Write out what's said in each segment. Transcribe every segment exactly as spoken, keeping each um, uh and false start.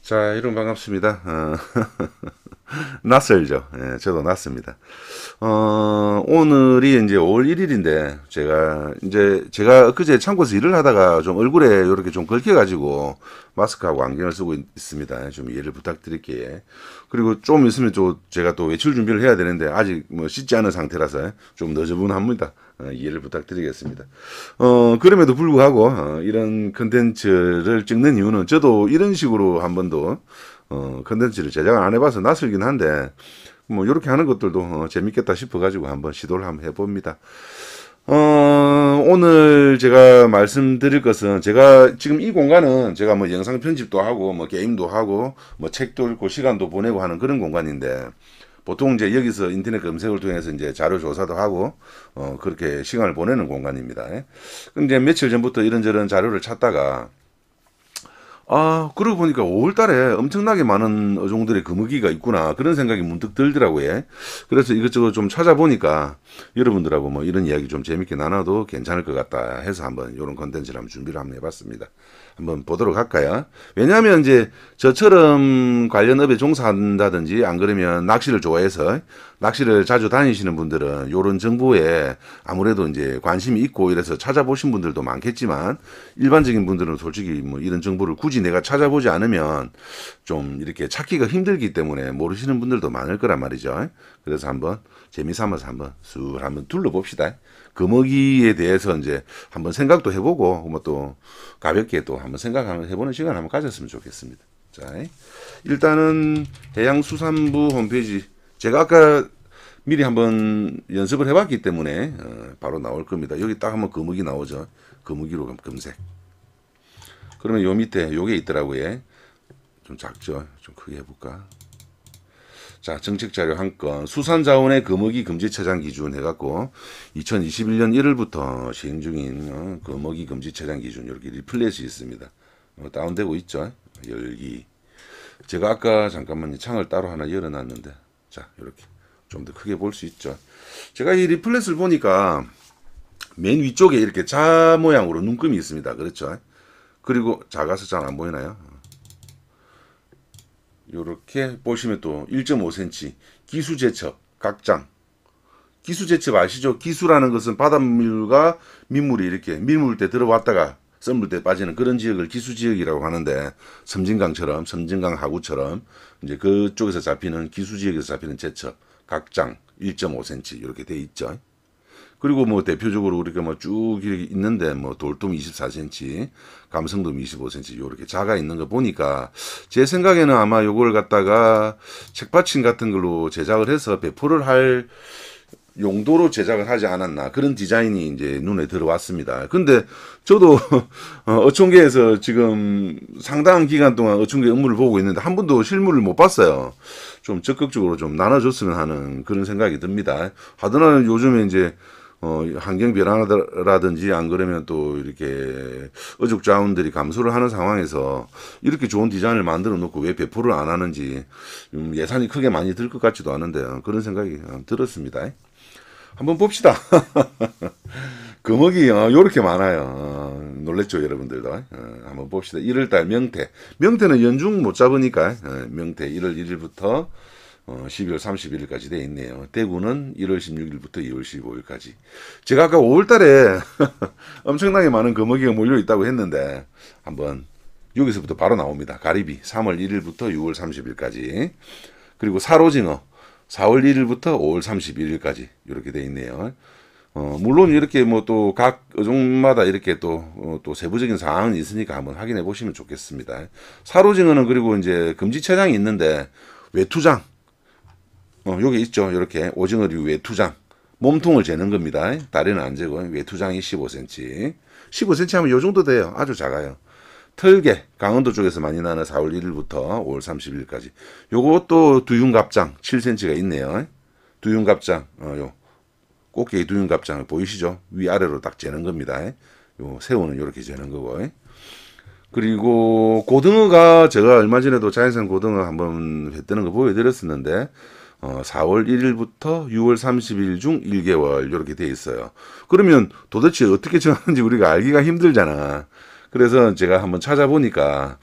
자, 여러분 반갑습니다. 어, 낯설죠. 예, 저도 낯습니다. 어, 오늘이 이제 오월 일일인데, 제가, 이제, 제가 엊그제 창고에서 일을 하다가 좀 얼굴에 이렇게 좀 걸켜가지고, 마스크하고 안경을 쓰고 있, 습니다좀 이해를 부탁드릴게요. 그리고 좀 있으면 또 제가 또 외출 준비를 해야 되는데, 아직 뭐 씻지 않은 상태라서 좀 너저분합니다. 어, 이해를 부탁드리겠습니다. 어, 그럼에도 불구하고, 어, 이런 컨텐츠를 찍는 이유는 저도 이런 식으로 한 번도, 어, 컨텐츠를 제작을 안 해봐서 낯설긴 한데, 뭐, 이렇게 하는 것들도 어, 재밌겠다 싶어가지고 한번 시도를 한번 해봅니다. 어, 오늘 제가 말씀드릴 것은 제가 지금 이 공간은 제가 뭐 영상 편집도 하고 뭐 게임도 하고 뭐 책도 읽고 시간도 보내고 하는 그런 공간인데 보통 이제 여기서 인터넷 검색을 통해서 이제 자료 조사도 하고 어, 그렇게 시간을 보내는 공간입니다. 근데 며칠 전부터 이런저런 자료를 찾다가 아, 그러고 보니까 오월 달에 엄청나게 많은 어종들의 거미기가 있구나. 그런 생각이 문득 들더라고요. 그래서 이것저것 좀 찾아보니까 여러분들하고 뭐 이런 이야기 좀 재밌게 나눠도 괜찮을 것 같다 해서 한번 이런 컨텐츠를 한번 준비를 한번 해봤습니다. 한번 보도록 할까요? 왜냐하면 이제 저처럼 관련 업에 종사한다든지 안 그러면 낚시를 좋아해서 낚시를 자주 다니시는 분들은 이런 정보에 아무래도 이제 관심이 있고 이래서 찾아보신 분들도 많겠지만 일반적인 분들은 솔직히 뭐 이런 정보를 굳이 내가 찾아보지 않으면 좀 이렇게 찾기가 힘들기 때문에 모르시는 분들도 많을 거란 말이죠. 그래서 한번 재미삼아서 한번 쑥 한번 둘러봅시다. 금어기에 대해서 이제 한번 생각도 해보고 뭐 또 가볍게 또 한번 생각 한번 해보는 시간 한번 가졌으면 좋겠습니다. 자, 일단은 해양수산부 홈페이지 제가 아까 미리 한번 연습을 해봤기 때문에 어, 바로 나올 겁니다. 여기 딱 한번 금어기 나오죠. 금어기로 검색. 그러면 요 밑에 요게 있더라고요. 좀 작죠. 좀 크게 해볼까. 자, 정책자료 한 건 수산자원의 금어기 금지처장 기준 해갖고 이천이십일 년 일월부터 시행 중인 어, 금어기 금지처장 기준 이렇게 리플렛이 있습니다. 어, 다운되고 있죠. 열기. 제가 아까 잠깐만 창을 따로 하나 열어놨는데 자, 이렇게 좀 더 크게 볼 수 있죠. 제가 이 리플렛을 보니까 맨 위쪽에 이렇게 자 모양으로 눈금이 있습니다. 그렇죠. 그리고 작아서 잘 안 보이나요? 이렇게 보시면 또 일 점 오 센티미터 기수제첩 각장. 기수제첩 아시죠? 기수라는 것은 바닷물과 민물이 이렇게 밀물때 들어왔다가 썰물때 빠지는 그런 지역을 기수지역이라고 하는데 섬진강처럼 섬진강 하구처럼 이제 그쪽에서 잡히는 기수지역에서 잡히는 제첩 각장 일 점 오 센티미터 이렇게 돼 있죠. 그리고 뭐 대표적으로 우리가 뭐 쭉 이렇게 있는데 뭐 돌돔 이십사 센티미터, 감성돔 이십오 센티미터 요렇게 작아 있는 거 보니까 제 생각에는 아마 요걸 갖다가 책받침 같은 걸로 제작을 해서 배포를 할 용도로 제작을 하지 않았나 그런 디자인이 이제 눈에 들어왔습니다. 근데 저도 어촌계에서 지금 상당한 기간 동안 어촌계 업무를 보고 있는데 한 번도 실물을 못 봤어요. 좀 적극적으로 좀 나눠줬으면 하는 그런 생각이 듭니다. 하더나 요즘에 이제 어, 환경 변화라든지 안 그러면 또 이렇게 어족 자원들이 감소를 하는 상황에서 이렇게 좋은 디자인을 만들어 놓고 왜 배포를 안 하는지 음, 예산이 크게 많이 들 것 같지도 않은데 그런 생각이 들었습니다. 한번 봅시다. 금어기 어, 요렇게 많아요. 어, 놀랬죠 여러분들도. 어, 한번 봅시다. 일월달 명태. 명태는 연중 못 잡으니까 어, 명태 일월 일일부터 어, 십이월 삼십일일까지 돼 있네요. 대구는 일월 십육일부터 이월 십오일까지. 제가 아까 오월달에 엄청나게 많은 금어기가 몰려 있다고 했는데 한번 여기서부터 바로 나옵니다. 가리비 삼월 일일부터 유월 삼십일까지. 그리고 사로징어 사월 일일부터 오월 삼십일일까지 이렇게 돼 있네요. 어, 물론 이렇게 뭐 또 각 어종마다 이렇게 또, 어, 또 세부적인 사항은 있으니까 한번 확인해 보시면 좋겠습니다. 사로징어는 그리고 이제 금지체장이 있는데 외투장, 어, 여기 있죠. 이렇게 오징어류 외투장. 몸통을 재는 겁니다. 다리는 안 재고 외투장이 십오 센티미터. 십오 센티미터 하면 요 정도 돼요. 아주 작아요. 털개, 강원도 쪽에서 많이 나는 사월 일일부터 오월 삼십일까지. 요것도 두윤갑장 칠 센티미터가 있네요. 두윤갑장, 어, 요 꽃게의 두윤갑장 보이시죠? 위아래로 딱 재는 겁니다. 요 새우는 이렇게 재는 거고. 그리고 고등어가 제가 얼마 전에도 자연산 고등어 한번 회 뜨는 거 보여드렸었는데 어, 사월 일일부터 유월 삼십일 중 일 개월 이렇게 돼 있어요. 그러면 도대체 어떻게 정하는지 우리가 알기가 힘들잖아. 그래서 제가 한번 찾아보니까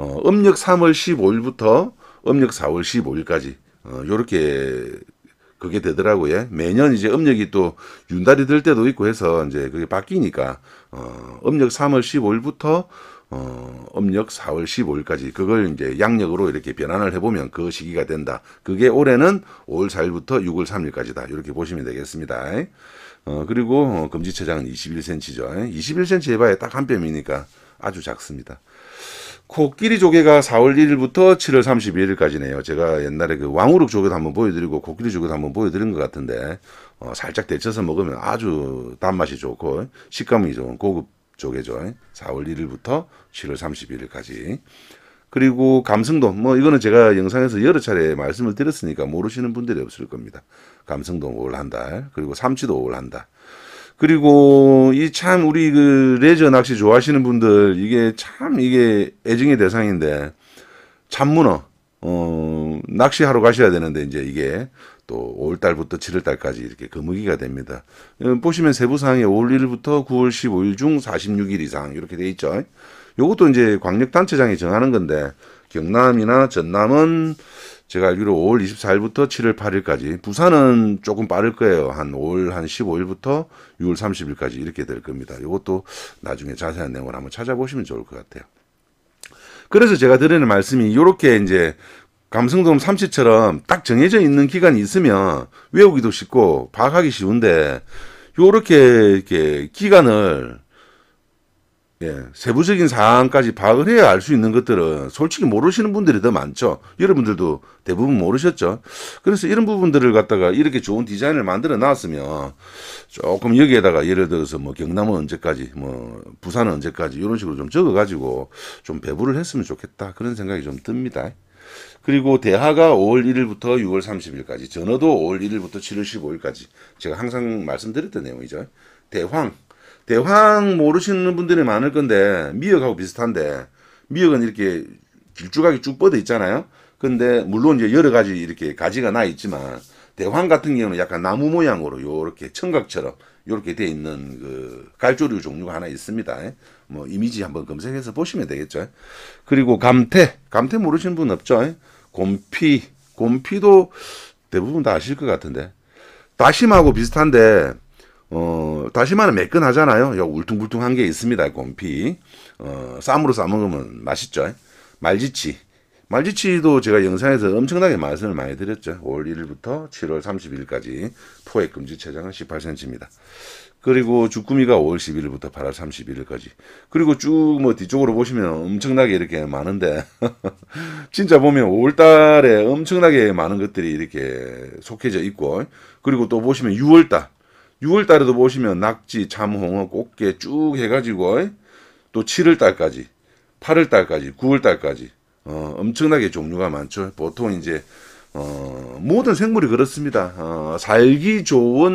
어, 음력 삼월 십오일부터 음력 사월 십오일까지 어, 요렇게 그게 되더라고요. 매년 이제 음력이 또 윤달이 될 때도 있고 해서 이제 그게 바뀌니까 어, 음력 삼월 십오일부터 어, 음력 사월 십오일까지 그걸 이제 양력으로 이렇게 변환을 해보면 그 시기가 된다. 그게 올해는 오월 사일부터 유월 삼일까지다. 이렇게 보시면 되겠습니다. 어, 그리고 금지체장은 이십일 센티미터죠. 이십일 센티미터 해봐야 딱 한 뼘이니까 아주 작습니다. 코끼리 조개가 사월 일일부터 칠월 삼십일일까지네요. 제가 옛날에 그 왕우럭 조개도 한번 보여드리고 코끼리 조개도 한번 보여드린 것 같은데 어, 살짝 데쳐서 먹으면 아주 단맛이 좋고 식감이 좋은 고급 조개죠. 사월 일일부터 칠월 삼십일일까지. 그리고 감성돔, 뭐 이거는 제가 영상에서 여러 차례 말씀을 드렸으니까 모르시는 분들이 없을 겁니다. 감성돔 오월 한 달, 그리고 삼치도 오월 한 달. 그리고 이 참 우리 그 레저 낚시 좋아하시는 분들 이게 참 이게 애증의 대상인데 참문어 어 낚시하러 가셔야 되는데 이제 이게 또 오월 달부터 칠월 달까지 이렇게 거무기가 됩니다. 보시면 세부사항에 오월 일일부터 구월 십오일 중 사십육일 이상 이렇게 돼 있죠. 요것도 이제 광역단체장이 정하는 건데 경남이나 전남은 제가 알기로 오월 이십사일부터 칠월 팔일까지, 부산은 조금 빠를 거예요. 한 오월 한 십오일부터 유월 삼십일까지 이렇게 될 겁니다. 이것도 나중에 자세한 내용을 한번 찾아보시면 좋을 것 같아요. 그래서 제가 드리는 말씀이 이렇게 이제 감성돔 삼치처럼 딱 정해져 있는 기간이 있으면 외우기도 쉽고 파악하기 쉬운데 요렇게 이렇게 기간을 예, 세부적인 사항까지 파악을 해야 알 수 있는 것들은 솔직히 모르시는 분들이 더 많죠. 여러분들도 대부분 모르셨죠. 그래서 이런 부분들을 갖다가 이렇게 좋은 디자인을 만들어 놨으면 조금 여기에다가 예를 들어서 뭐 경남은 언제까지, 뭐 부산은 언제까지 이런 식으로 좀 적어가지고 좀 배부를 했으면 좋겠다. 그런 생각이 좀 듭니다. 그리고 대하가 오월 일일부터 유월 삼십일까지, 전어도 오월 일일부터 칠월 십오일까지 제가 항상 말씀드렸던 내용이죠. 대황. 대황 모르시는 분들이 많을 건데 미역하고 비슷한데 미역은 이렇게 길쭉하게 쭉 뻗어 있잖아요. 근데 물론 이제 여러 가지 이렇게 가지가 나 있지만 대황 같은 경우는 약간 나무 모양으로 요렇게 청각처럼 요렇게 돼 있는 그 갈조류 종류가 하나 있습니다. 뭐 이미지 한번 검색해서 보시면 되겠죠. 그리고 감태, 감태 모르시는 분 없죠. 곰피, 곰피도 대부분 다 아실 것 같은데 다심하고 비슷한데 어, 다시마는 매끈하잖아요. 요 울퉁불퉁한 게 있습니다. 곰피. 어, 쌈으로 싸먹으면 맛있죠. 말지치. 말지치도 제가 영상에서 엄청나게 말씀을 많이 드렸죠. 오월 일일부터 칠월 삼십일까지 포획 금지 체장은 십팔 센티미터입니다. 그리고 주꾸미가 오월 십일일부터 팔월 삼십일일까지. 그리고 쭉 뭐 뒤쪽으로 보시면 엄청나게 이렇게 많은데 진짜 보면 오월 달에 엄청나게 많은 것들이 이렇게 속해져 있고, 그리고 또 보시면 유월 달 유월 달에도 보시면 낙지, 참홍어, 꽃게 쭉 해가지고 또 칠월 달까지, 팔월 달까지, 구월 달까지 어, 엄청나게 종류가 많죠. 보통 이제 어, 모든 생물이 그렇습니다. 어, 살기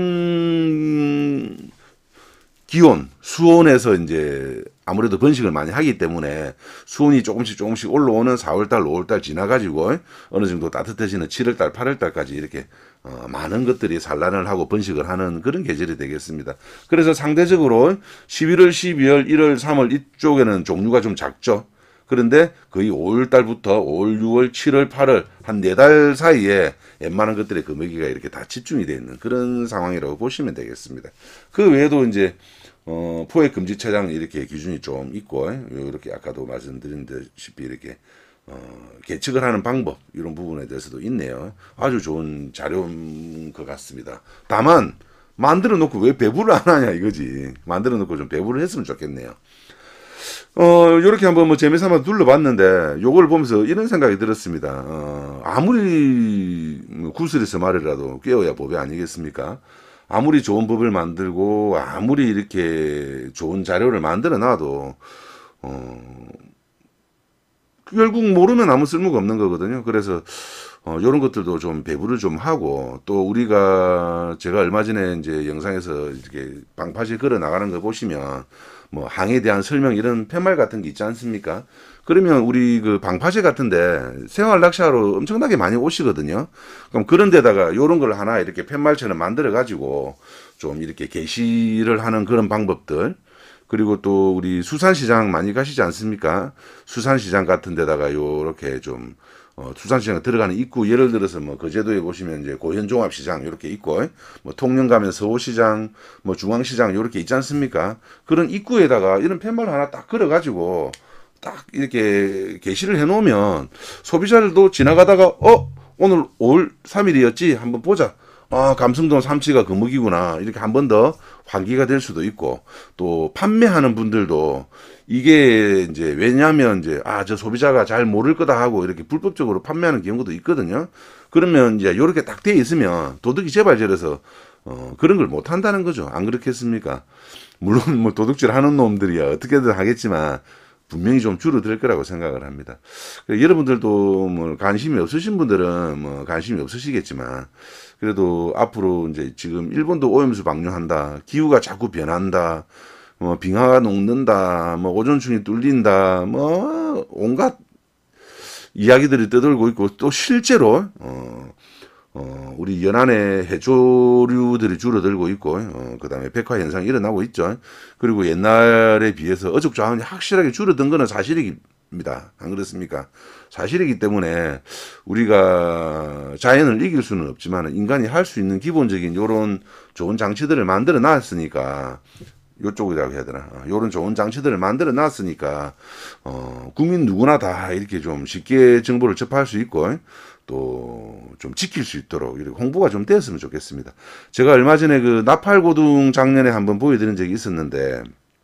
좋은 기온, 수온에서 이제 아무래도 번식을 많이 하기 때문에 수온이 조금씩 조금씩 올라오는 사월 달, 오월 달 지나가지고 어느 정도 따뜻해지는 칠월 달, 팔월 달까지 이렇게 어, 많은 것들이 산란을 하고 번식을 하는 그런 계절이 되겠습니다. 그래서 상대적으로 십일월, 십이월, 일월, 삼월 이쪽에는 종류가 좀 작죠. 그런데 거의 오월 달부터 오월, 유월, 칠월, 팔월 한 네 달 사이에 웬만한 것들의 금액이가 이렇게 다 집중이 되어 있는 그런 상황이라고 보시면 되겠습니다. 그 외에도 이제 어, 포획 금지 체장 이렇게 기준이 좀 있고, 이렇게 아까도 말씀드린 듯이 이렇게 어, 계측을 하는 방법 이런 부분에 대해서도 있네요. 아주 좋은 자료인 것 같습니다. 다만 만들어 놓고 왜 배부를 안 하냐 이거지. 만들어 놓고 좀 배부를 했으면 좋겠네요. 어, 요렇게 한번 뭐 재미삼아 둘러봤는데, 요걸 보면서 이런 생각이 들었습니다. 어, 아무리 구슬에서 말이라도 깨어야 법이 아니겠습니까? 아무리 좋은 법을 만들고, 아무리 이렇게 좋은 자료를 만들어 놔도, 어, 결국 모르면 아무 쓸모가 없는 거거든요. 그래서, 어, 요런 것들도 좀 배부를 좀 하고, 또 우리가, 제가 얼마 전에 이제 영상에서 이렇게 방파제 걸어 나가는 거 보시면, 뭐 항에 대한 설명 이런 팻말 같은 게 있지 않습니까? 그러면 우리 그 방파제 같은데 생활 낚시하러 엄청나게 많이 오시거든요. 그럼 그런 데다가 요런 걸 하나 이렇게 팻말처럼 만들어 가지고 좀 이렇게 게시를 하는 그런 방법들, 그리고 또 우리 수산시장 많이 가시지 않습니까? 수산시장 같은 데다가 요렇게 좀 어, 수산시장 들어가는 입구, 예를 들어서 뭐 거제도에 보시면 이제 고현종합시장 이렇게 있고, 뭐 통영 가면 서호시장, 뭐 중앙시장 이렇게 있지 않습니까? 그런 입구에다가 이런 팻말 하나 딱 걸어가지고 딱 이렇게 게시를 해놓으면 소비자들도 지나가다가 어 오늘 오월 삼일이었지 한번 보자. 아, 감성동 삼치가 거묵이구나. 이렇게 한 번 더 환기가 될 수도 있고, 또 판매하는 분들도 이게 이제 왜냐면 이제 아, 저 소비자가 잘 모를 거다 하고 이렇게 불법적으로 판매하는 경우도 있거든요. 그러면 이제 이렇게 딱 돼 있으면 도둑이 재발절해서 어, 그런 걸 못 한다는 거죠. 안 그렇겠습니까? 물론 뭐 도둑질 하는 놈들이야 어떻게든 하겠지만 분명히 좀 줄어들 거라고 생각을 합니다. 여러분들도 뭐 관심이 없으신 분들은 뭐 관심이 없으시겠지만 그래도 앞으로 이제 지금 일본도 오염수 방류한다, 기후가 자꾸 변한다, 뭐 빙하가 녹는다, 뭐 오존층이 뚫린다, 뭐 온갖 이야기들이 떠돌고 있고 또 실제로 어, 어, 우리 연안의 해조류들이 줄어들고 있고, 어, 그 다음에 백화 현상이 일어나고 있죠. 그리고 옛날에 비해서 어족자원이 확실하게 줄어든 거는 사실입니다. 안 그렇습니까? 사실이기 때문에 우리가 자연을 이길 수는 없지만 인간이 할 수 있는 기본적인 요런 좋은 장치들을 만들어 놨으니까, 요쪽이라고 해야 되나, 요런 좋은 장치들을 만들어 놨으니까, 어, 국민 누구나 다 이렇게 좀 쉽게 정보를 접할 수 있고, 또 좀 지킬 수 있도록 이렇게 홍보가 좀 되었으면 좋겠습니다. 제가 얼마 전에 그 나팔고둥 장년에 한번 보여드린 적이 있었는데,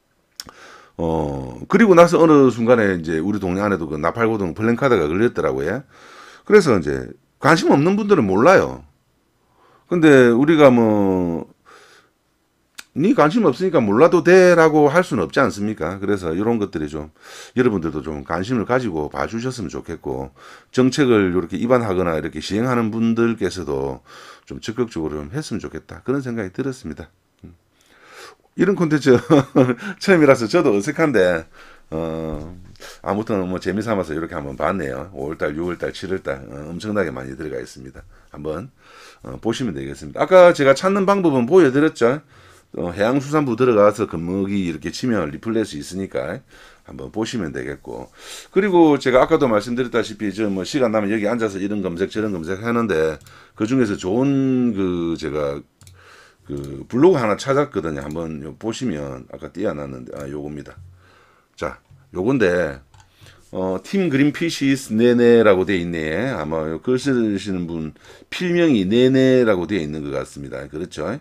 어, 그리고 나서 어느 순간에 이제 우리 동네 안에도 그 나팔고둥 플랜카드가 걸렸더라고요. 그래서 이제 관심 없는 분들은 몰라요. 근데 우리가 뭐, 니 관심 없으니까 몰라도 돼라고 할 수는 없지 않습니까? 그래서 이런 것들이 좀 여러분들도 좀 관심을 가지고 봐주셨으면 좋겠고, 정책을 이렇게 입안하거나 이렇게 시행하는 분들께서도 좀 적극적으로 좀 했으면 좋겠다, 그런 생각이 들었습니다. 이런 콘텐츠 처음이라서 저도 어색한데 어, 아무튼 뭐 재미삼아서 이렇게 한번 봤네요. 오월달, 유월달, 칠월달 어, 엄청나게 많이 들어가 있습니다. 한번 어, 보시면 되겠습니다. 아까 제가 찾는 방법은 보여드렸죠. 어, 해양수산부 들어가서 금목이 이렇게 치면 리플레이 수 있으니까 한번 보시면 되겠고, 그리고 제가 아까도 말씀드렸다시피 저 뭐 시간 나면 여기 앉아서 이런 검색 저런 검색 하는데 그 중에서 좋은 그 제가 그 블로그 하나 찾았거든요. 한번 보시면 아까 띄워놨는데 아 요겁니다. 자, 요건데 어, 팀 그린피시스 네네라고 되어 있네. 아마 글 쓰시는 분 필명이 네네라고 되어 있는 것 같습니다. 그렇죠?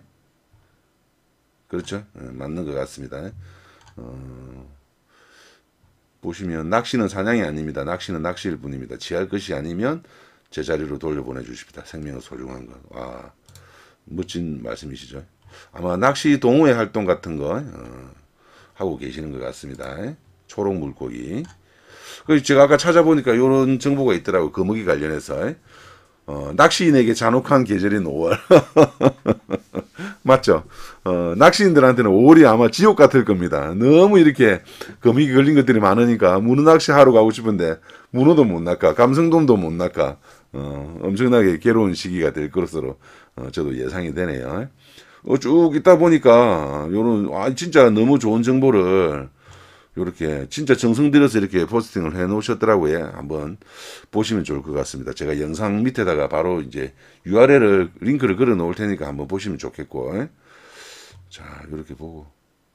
그렇죠? 네, 맞는 것 같습니다. 어, 보시면 낚시는 사냥이 아닙니다. 낚시는 낚시일 뿐입니다. 취할 것이 아니면 제자리로 돌려보내 주십니다. 생명은 소중한 것. 와, 멋진 말씀이시죠. 아마 낚시 동호회 활동 같은 거 어, 하고 계시는 것 같습니다. 초록 물고기. 그래서 제가 아까 찾아보니까 이런 정보가 있더라고요. 거북이 관련해서. 어, 낚시인에게 잔혹한 계절인 오월. 맞죠? 어, 낚시인들한테는 오월이 아마 지옥 같을 겁니다. 너무 이렇게 거북이 걸린 것들이 많으니까 문어 낚시 하러 가고 싶은데 문어도 못 낚아, 감성돔도 못 낚아. 어, 엄청나게 괴로운 시기가 될 것으로 어, 저도 예상이 되네요. 어, 쭉 있다 보니까 요런 아, 진짜 너무 좋은 정보를 요렇게 진짜 정성 들여서 이렇게 포스팅을 해 놓으셨더라고요. 한번 보시면 좋을 것 같습니다. 제가 영상 밑에다가 바로 이제 유알엘을 링크를 걸어 놓을 테니까 한번 보시면 좋겠고, 자 이렇게 보고,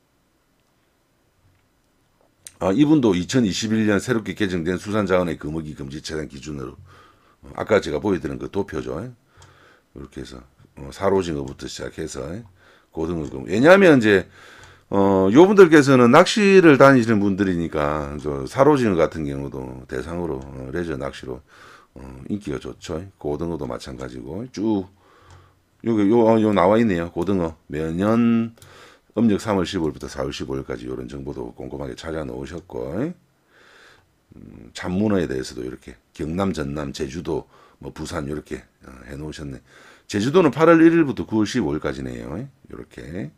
아 이분도 이천이십일 년 새롭게 개정된 수산자원의 거먹이 금지 차량 기준으로 어, 아까 제가 보여드린 그 도표죠. 이렇게 해서 어, 사로징어부터 시작해서 고등어, 왜냐하면 이제 어, 요분들께서는 낚시를 다니시는 분들이니까, 저, 사로징어 같은 경우도 대상으로, 어, 레저 낚시로, 어, 인기가 좋죠. 고등어도 마찬가지고, 쭉, 여기, 요, 요 나와 있네요. 고등어. 매년 음력 삼월 십오일부터 사월 십오일까지 이런 정보도 꼼꼼하게 찾아 놓으셨고, 음, 참문어에 대해서도 이렇게, 경남, 전남, 제주도, 뭐, 부산, 이렇게, 어, 해 놓으셨네. 제주도는 팔월 일일부터 구월 십오일까지네요. 이렇게.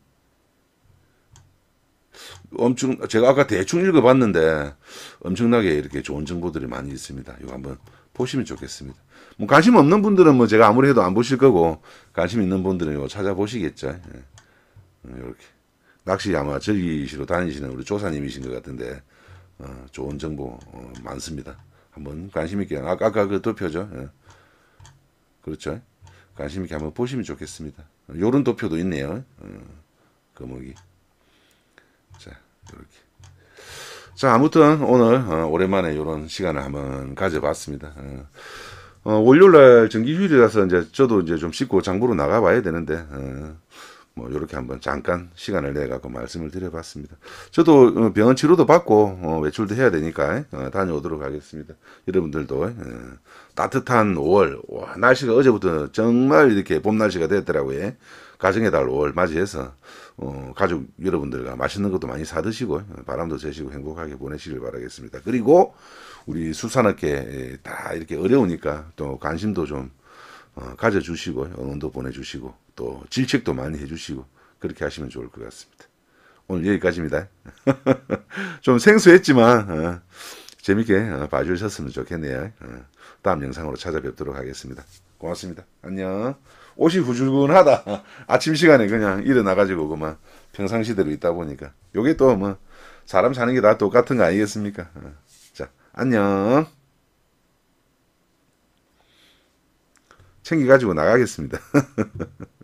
엄청 제가 아까 대충 읽어봤는데 엄청나게 이렇게 좋은 정보들이 많이 있습니다. 이거 한번 보시면 좋겠습니다. 뭐 관심 없는 분들은 뭐 제가 아무리 해도 안 보실 거고, 관심 있는 분들은 이거 찾아보시겠죠. 예. 이렇게 낚시 아마 즐기시러 다니시는 우리 조사님이신 것 같은데 어, 좋은 정보 어, 많습니다. 한번 관심 있게 아까 아까 그 도표죠. 예. 그렇죠. 관심 있게 한번 보시면 좋겠습니다. 요런 도표도 있네요. 어, 거목이. 자, 이렇게. 자, 아무튼 오늘 어, 오랜만에 이런 시간을 한번 가져봤습니다. 어, 어, 월요일날 정기휴일이라서 이제 저도 이제 좀 씻고 장보러 나가봐야 되는데 어, 뭐 이렇게 한번 잠깐 시간을 내 갖고 말씀을 드려봤습니다. 저도 어, 병원 치료도 받고 어, 외출도 해야 되니까 어, 다녀오도록 하겠습니다. 여러분들도 어, 따뜻한 오월, 와, 날씨가 어제부터 정말 이렇게 봄 날씨가 됐더라고요. 가정의 달 오월 맞이해서 어, 가족 여러분들과 맛있는 것도 많이 사 드시고 바람도 쐬시고 행복하게 보내시길 바라겠습니다. 그리고 우리 수산업계 다 이렇게 어려우니까 또 관심도 좀 어, 가져주시고 응원도 보내주시고 또 질책도 많이 해주시고 그렇게 하시면 좋을 것 같습니다. 오늘 여기까지입니다. 좀 생소했지만 어, 재밌게 어, 봐주셨으면 좋겠네요. 어, 다음 영상으로 찾아뵙도록 하겠습니다. 고맙습니다. 안녕. 옷이 후줄근하다. 아침 시간에 그냥 일어나가지고 그만 평상시대로 있다 보니까 요게 또 뭐 사람 사는 게 다 똑같은 거 아니겠습니까? 어, 자, 안녕. 챙겨가지고 나가겠습니다.